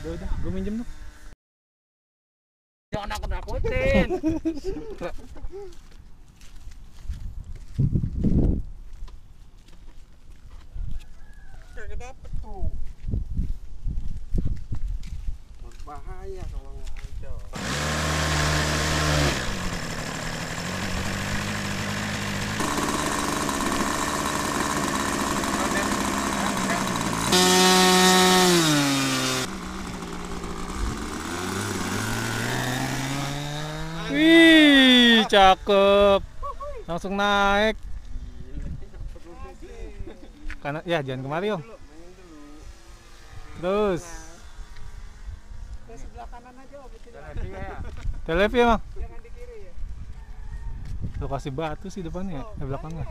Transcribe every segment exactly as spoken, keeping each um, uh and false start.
Udah, udah, gue minjem tuh. Jangan nakut-nakutin. Kagak dapet tuh. Berbahaya kalau nggak ada. Wih, cakep. Langsung naik. Karena ya jangan kemari om. Terus. Ke sebelah kanan aja, Om. Televi emang. Jangan di kiri ya. Lokasi batu sih depannya, eh belakangnya.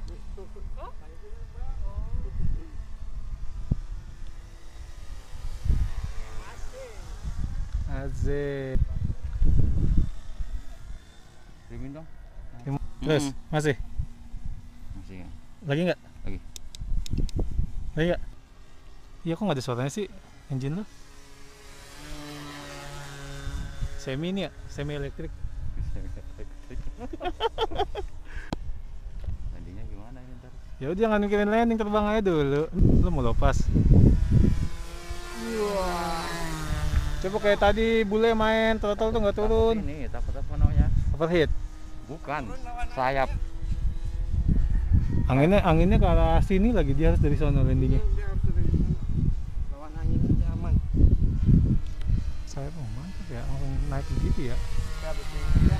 Asik. Rimin dong. Terus masih? Masih ya. Lagi nggak? Lagi. Lagi nggak? Iya kok nggak ada suaranya sih engine lo? Semi ini ya, semi elektrik. Landingnya gimana ini ntar? Ya udah jangan mikirin landing, terbang aja dulu. Lo mau lepas. Wah. Coba kayak tadi bule main throttle tuh nggak turun. Takut ini takut apa namanya? Overheat. Bukan. Sayap. Anginnya anginnya ke arah sini lagi, dia harus dari sono landingnya. Dia harus dari sana. Lawan angin aja aman. Saya oh mantap ya, langsung naik begitu ya. Ya betul ya.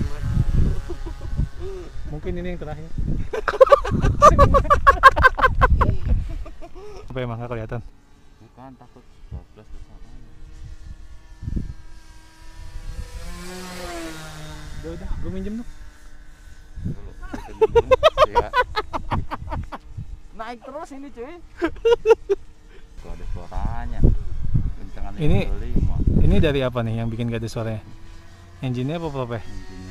Mungkin ini yang terakhir. Apa emang nggak kelihatan? Bukan, takut bablas ke sana. Udah udah, gue minjem tuh. Dulu, kita minum, ya. Naik terus ini cuy. Tuh ada suaranya. Kencangan Ini- lima. Ini dari apa nih yang bikin gak ada suaranya? Engine-nya apa prope? Intinya.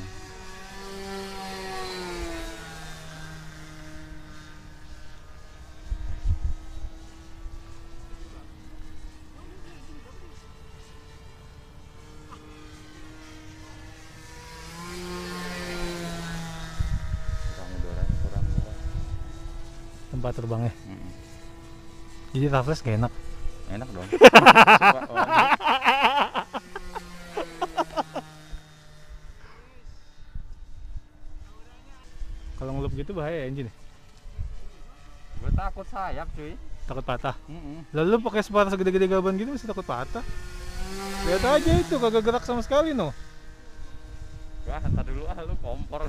Kurang udara, kurang udara. Tempat terbangnya. Mm-mm. Jadi Raffles gak enak. Enak dong. Suka orang. Kalau ngelup gitu bahaya ya engine. Gue takut sayap cuy. Takut patah. Mm-mm. Lalu pakai separa segede-gede gaban gitu masih takut patah. Lihat aja itu kagak gerak sama sekali no. Wah, ntar dulu ah lu kompor.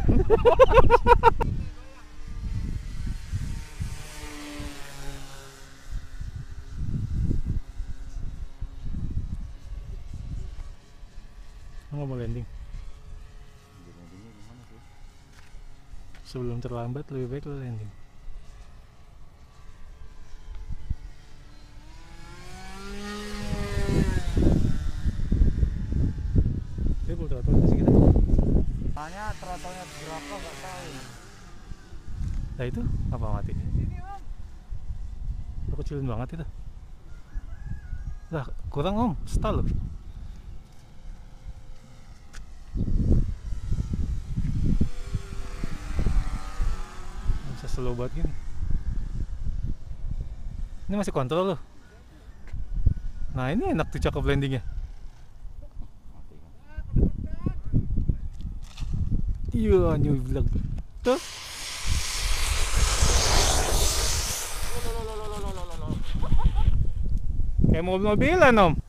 Lo nggak mau landing. Landingnya gimana sih? Sebelum terlambat lebih baik lo landing. Dia belum tahu sih kita. Tanya throttle-nya berapa nggak tahu. Nah itu apa mati? Lo kecilin banget itu. Lah kurang om, stall lo. Bisa slow banget gini. Ini masih kontrol loh. Nah ini enak tuh cakep landingnya. Mati kan. Iya new vlog tuh. Kayak mobil-mobilan om.